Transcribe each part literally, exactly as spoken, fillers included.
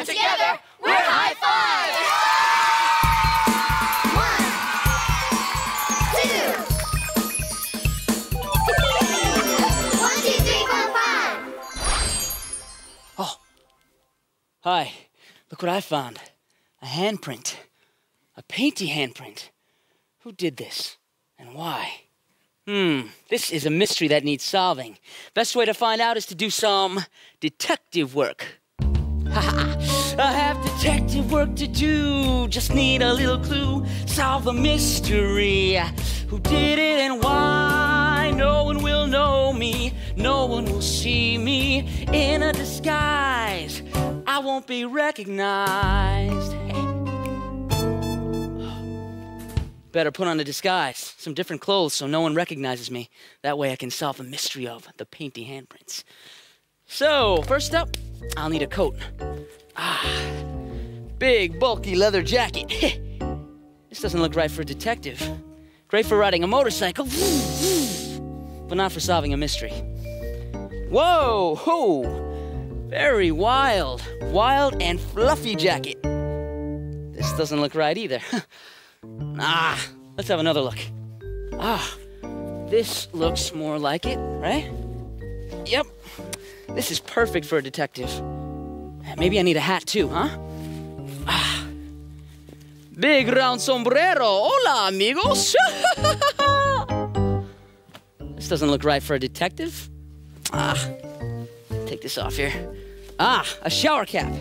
together, we're Hi-five! One, two! One, two, three, four, five! Oh. Hi. Look what I found. A handprint. A painty handprint. Who did this? And why? Hmm, this is a mystery that needs solving. Best way to find out is to do some detective work. I have detective work to do. Just need a little clue. Solve the mystery. Who did it and why? No one will know me. No one will see me in a disguise. I won't be recognized. Hey. Better put on a disguise, some different clothes so no one recognizes me. That way I can solve the mystery of the painty handprints. So, first up, I'll need a coat. Ah, big, bulky leather jacket. This doesn't look right for a detective. Great for riding a motorcycle, but not for solving a mystery. Whoa, ho, very wild, wild and fluffy jacket. This doesn't look right either. Ah, let's have another look. Ah, this looks more like it, right? Yep, this is perfect for a detective. Maybe I need a hat too, huh? Ah, big round sombrero. Hola, amigos. This doesn't look right for a detective. Ah, take this off here. Ah, a shower cap.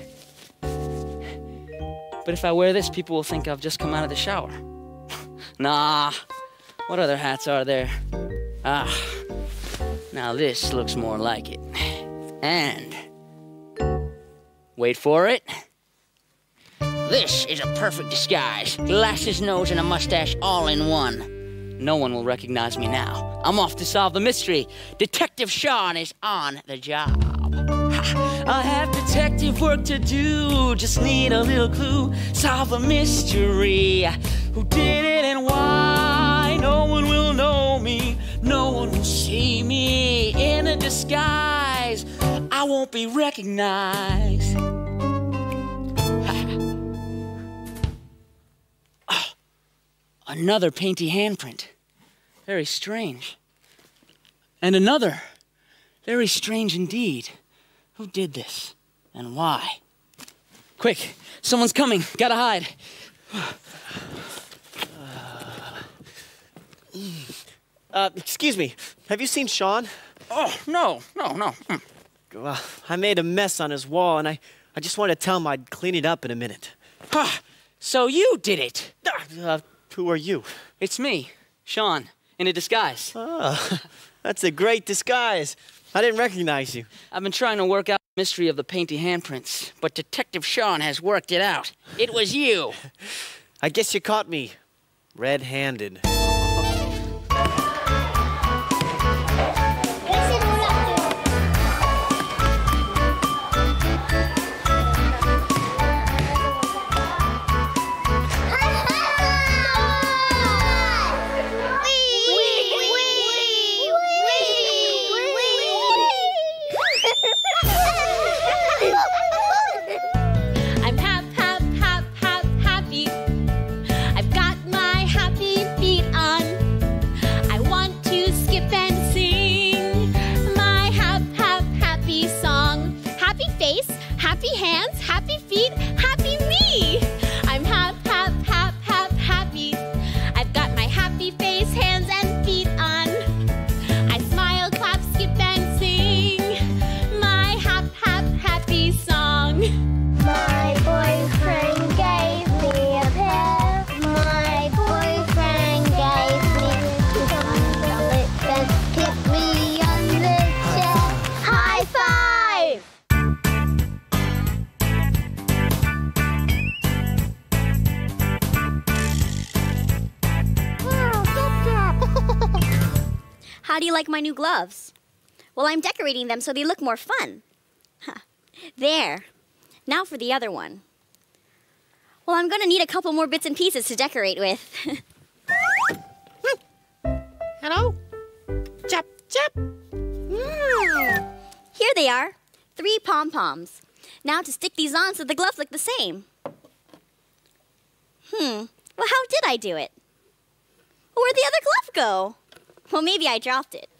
But if I wear this, people will think I've just come out of the shower. Nah, what other hats are there? Ah, now this looks more like it. And, wait for it. This is a perfect disguise. Glasses, nose, and a mustache all in one. No one will recognize me now. I'm off to solve the mystery. Detective Shaun is on the job. I have detective work to do. Just need a little clue. Solve the mystery. Who did it and why? No one will know me. No one will see me in a disguise. I won't be recognized. Oh, another painty handprint. Very strange. And another. Very strange indeed. Who did this? And why? Quick, someone's coming. Gotta hide. Uh, excuse me. Have you seen Shaun? Oh, no, no, no. Mm. Well, I made a mess on his wall, and I, I just wanted to tell him I'd clean it up in a minute. Ah, so you did it. Uh, who are you? It's me, Shaun, in a disguise. Oh, that's a great disguise. I didn't recognize you. I've been trying to work out the mystery of the painty handprints, but Detective Shaun has worked it out. It was you. I guess you caught me red-handed. Happy hands, happy feet, happy me! I'm hap, hap, hap, hap, happy. I've got my happy face, hands, and feet on. I smile, clap, skip, and sing my hap, hap, happy song. My boyfriend gave me a pear. My boyfriend gave me a lip and kicked me on the chair. High five! How do you like my new gloves? Well, I'm decorating them so they look more fun. Huh. There. Now for the other one. Well, I'm going to need a couple more bits and pieces to decorate with. Hello? Chap, chap. Mm. Here they are. Three pom-poms. Now to stick these on so the gloves look the same. Hmm, well, how did I do it? Where'd the other glove go? Well, maybe I dropped it.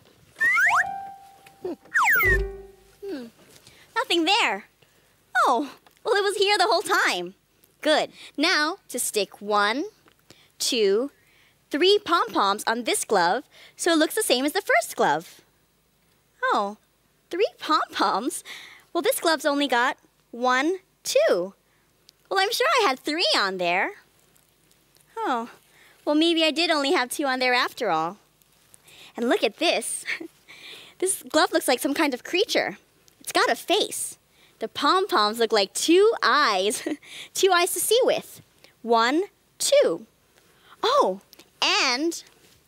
Hmm, nothing there. Oh, well, it was here the whole time. Good. Now to stick one, two, three pom-poms on this glove so it looks the same as the first glove. Oh, three pom-poms? Well, this glove's only got one, two. Well, I'm sure I had three on there. Oh, well, maybe I did only have two on there after all. And look at this. This glove looks like some kind of creature. It's got a face. The pom-poms look like two eyes. Two eyes to see with. One, two. Oh, and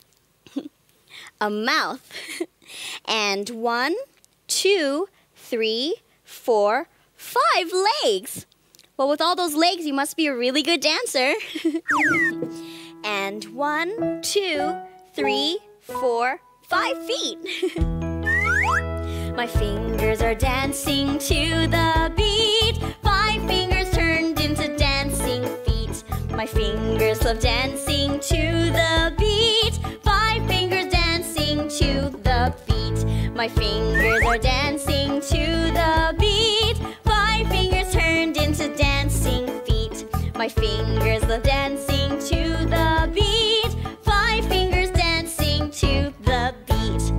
a mouth. And one, two, three, four, five legs. Well, with all those legs, you must be a really good dancer. And one, two, three, four, five feet. My fingers are dancing to the beat. Five fingers turned into dancing feet. My fingers love dancing to the beat. Five fingers dancing to the beat. My fingers are dancing to the beat. Five fingers turned into dancing feet. My fingers love dancing to the beat. Five fingers dancing to the beat.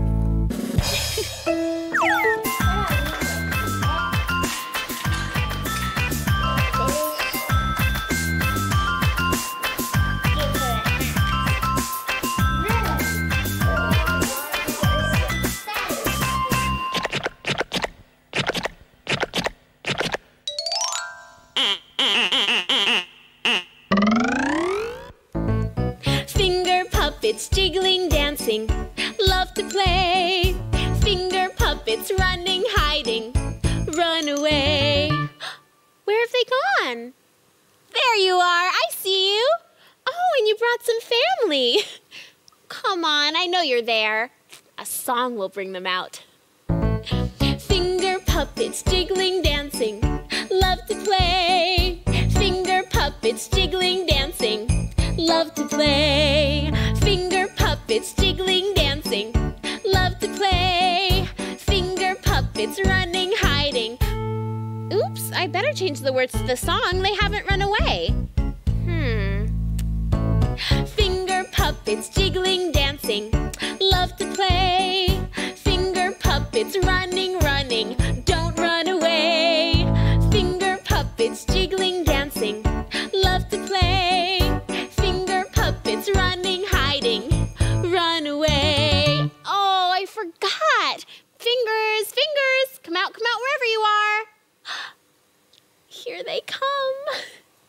Puppets jiggling, dancing, love to play. Finger puppets running, hiding, run away. Where have they gone? There you are, I see you. Oh, and you brought some family. Come on, I know you're there. A song will bring them out. Finger puppets jiggling, dancing, love to play. Finger puppets jiggling, dancing, love to play. Finger puppets jiggling, dancing, love to play. Finger puppets running, hiding. Oops, I better change the words to the song. They haven't run away. Hmm. Finger puppets jiggling, dancing, love to play. Finger puppets running, running, don't run away. Finger puppets jiggling, dancing, love to play. Finger puppets running, hiding, run away. Oh, I forgot. Fingers, fingers, come out, come out wherever you are. Here they come.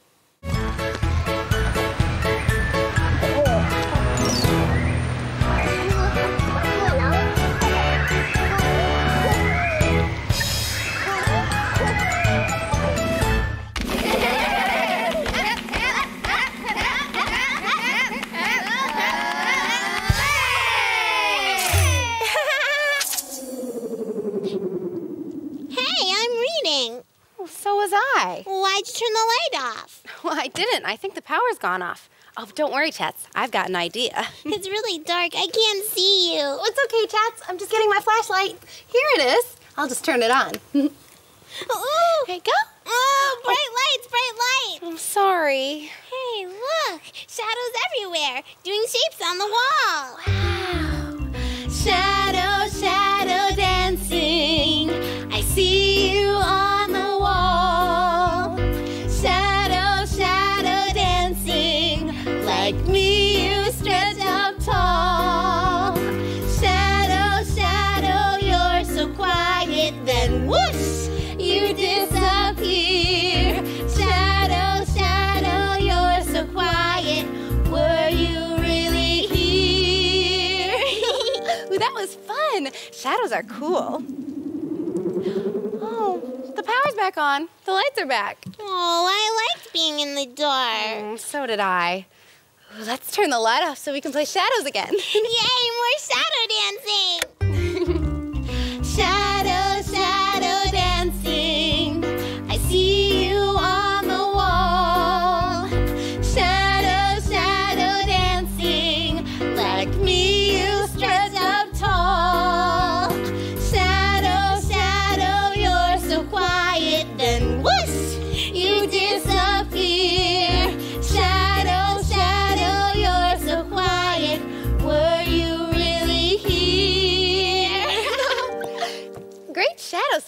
So was I. Why'd you turn the light off? Well, I didn't. I think the power's gone off. Oh, don't worry, Chats. I've got an idea. It's really dark. I can't see you. Oh, it's okay, Chats. I'm just getting my flashlight. Here it is. I'll just turn it on. Oh, There you go. Oh, bright oh. lights, bright lights. I'm sorry. Hey, look. Shadows everywhere, doing shapes on the wall. Wow. Shadow, shadow dancing. I see you on the wall. Shadow, shadow dancing. Like me, you stretch out tall. Shadow, shadow, you're so quiet. Then whoosh, you disappear. Shadow, shadow, you're so quiet. Were you really here? Ooh, that was fun. Shadows are cool. Oh, the power's back on. The lights are back. Oh, I liked being in the dark. Mm, so did I. Ooh, let's turn the light off so we can play shadows again. Yay, more shadow dancing. Shadow, shadow dancing. I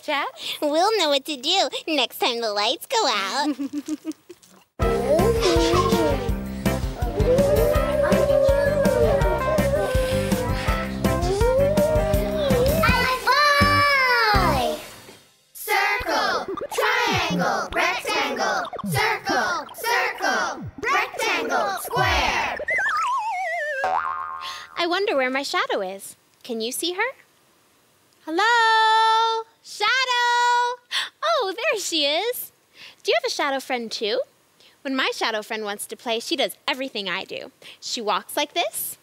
Chats? We'll know what to do next time the lights go out. Hi-five! Circle, triangle, rectangle, circle, circle, rectangle, square. I wonder where my shadow is. Can you see her? Hello? Shadow! Oh, there she is. Do you have a shadow friend too? When my shadow friend wants to play, she does everything I do. She walks like this.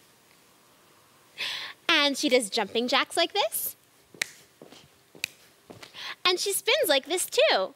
And she does jumping jacks like this. And she spins like this too.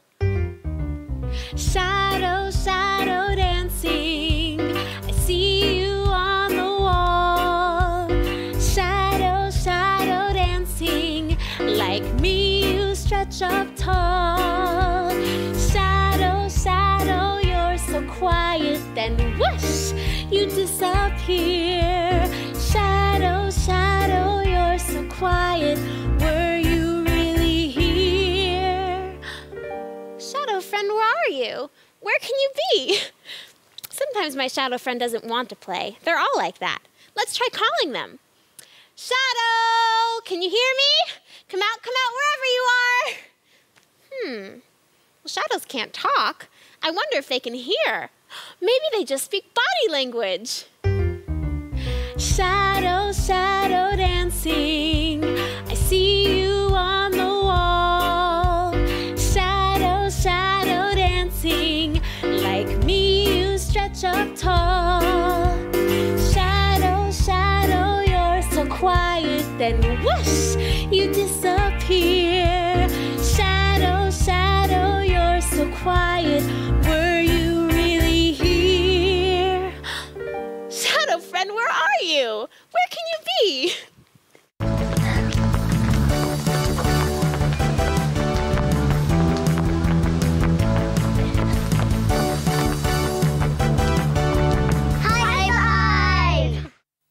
Shadow, shadow dancing. I see you on the wall. Shadow, shadow dancing. Like me, you stretch up tall. Shadow, shadow, you're so quiet. Then whoosh, you disappear. Shadow, shadow, you're so quiet. Were you really here? Shadow friend, where are you? Where can you be? Sometimes my shadow friend doesn't want to play. They're all like that. Let's try calling them. Shadow, can you hear me? Come out, come out, wherever you are. Hmm, well, shadows can't talk. I wonder if they can hear. Maybe they just speak body language. Shadow, shadow dancing. I see you on the wall. Shadow, shadow dancing. Like me, you stretch up tall. Shadow, shadow, you're so quiet. Then whoosh, you disappear. Shadow, shadow, you're so quiet. Were you really here? Shadow friend, where are you? Where can you be? Hi-five!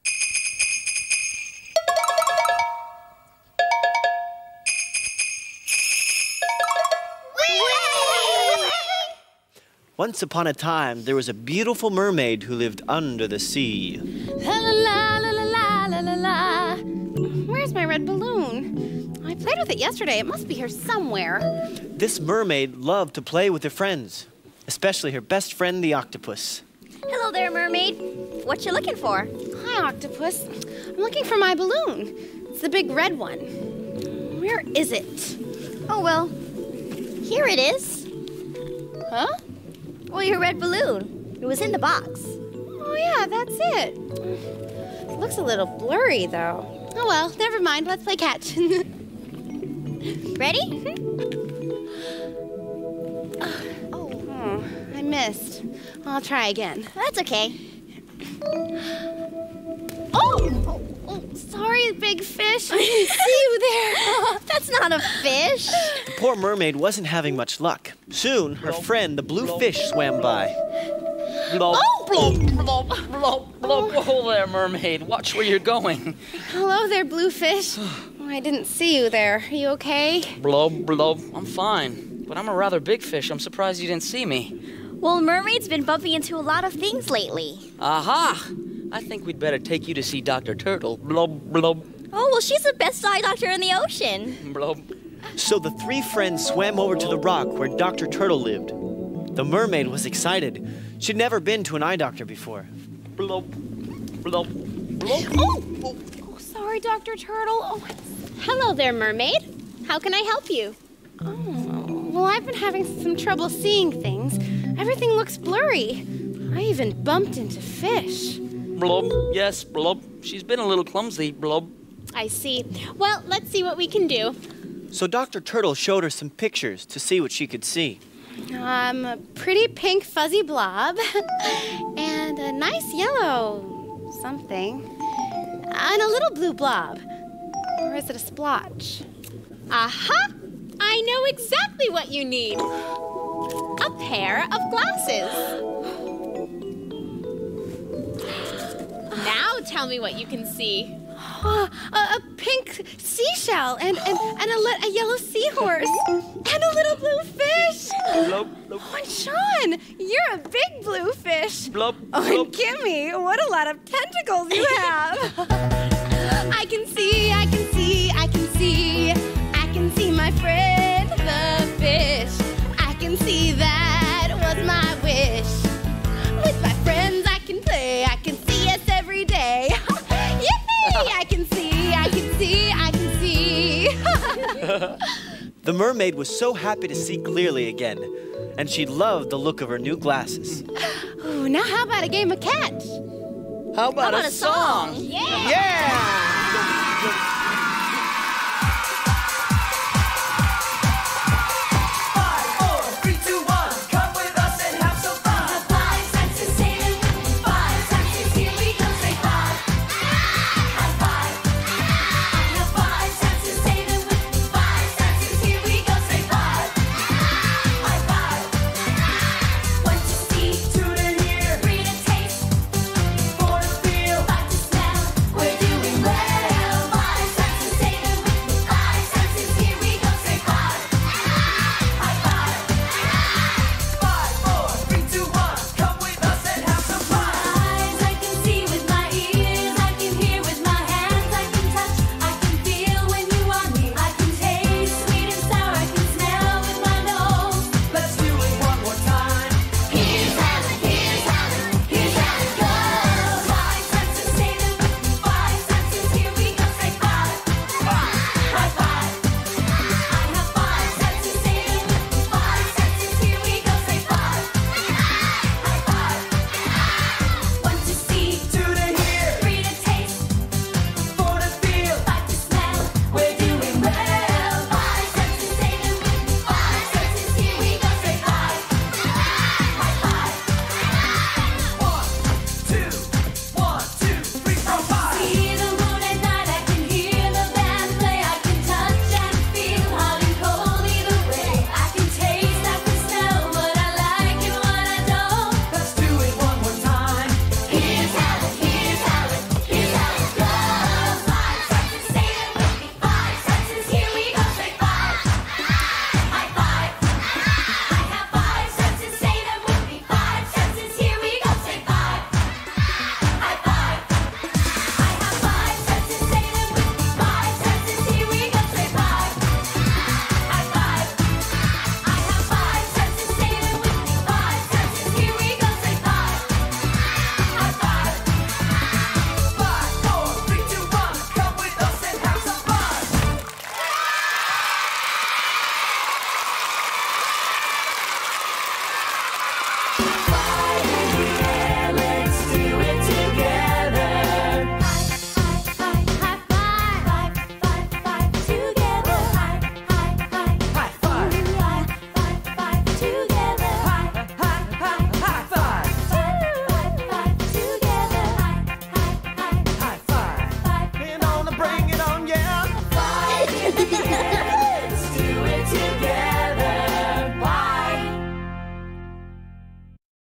Once upon a time, there was a beautiful mermaid who lived under the sea. La la la la la la la la. Where's my red balloon? I played with it yesterday. It must be here somewhere. This mermaid loved to play with her friends, especially her best friend, the octopus. Hello there, mermaid. What you looking for? Hi, octopus. I'm looking for my balloon. It's the big red one. Where is it? Oh, well, here it is. Huh? Well, your red balloon. It was in the box. Oh, yeah, that's it. It looks a little blurry, though. Oh, well, never mind. Let's play catch. Ready? Oh, I missed. I'll try again. That's okay. Oh! Oh, sorry, big fish. I didn't see you there. That's not a fish. The poor mermaid wasn't having much luck. Soon, her friend, the blue fish, swam by. Blob, Oh! blob, blob, blob, blob. Whoa there, mermaid. Watch where you're going. Hello there, blue fish. Oh, I didn't see you there. Are you okay? Blob, blob. I'm fine. But I'm a rather big fish. I'm surprised you didn't see me. Well, mermaid's been bumping into a lot of things lately. Aha! I think we'd better take you to see Doctor Turtle. Blob, blob, Oh, well, she's the best eye doctor in the ocean. blob. So the three friends swam over to the rock where Doctor Turtle lived. The mermaid was excited. She'd never been to an eye doctor before. Blob, blob, blob. Oh! Oh, sorry, Doctor Turtle. Oh, hello there, mermaid. How can I help you? Oh, well, I've been having some trouble seeing things. Everything looks blurry. I even bumped into fish. Blob, yes, blob. She's been a little clumsy, blob. I see. Well, let's see what we can do. So Doctor Turtle showed her some pictures to see what she could see. Um, a pretty pink fuzzy blob and a nice yellow something and a little blue blob. Or is it a splotch? Aha! I know exactly what you need. A pair of glasses. Now tell me what you can see. Oh, a, a pink seashell and, and, and a, le- a yellow seahorse and a little blue fish. Blub, blub. Oh, and Shaun, you're a big blue fish. Blub, Oh, blub. and Kimee, what a lot of tentacles you have. I can see, I can see, I can see, I can see my friend, the fish. I can see that was my wish. With my friends I can play, I can see us every day. Yippee! I can see, I can see, I can see. The mermaid was so happy to see clearly again, and she loved the look of her new glasses. Ooh, now how about a game of catch? How about, about a a song? song? Yeah! Yeah!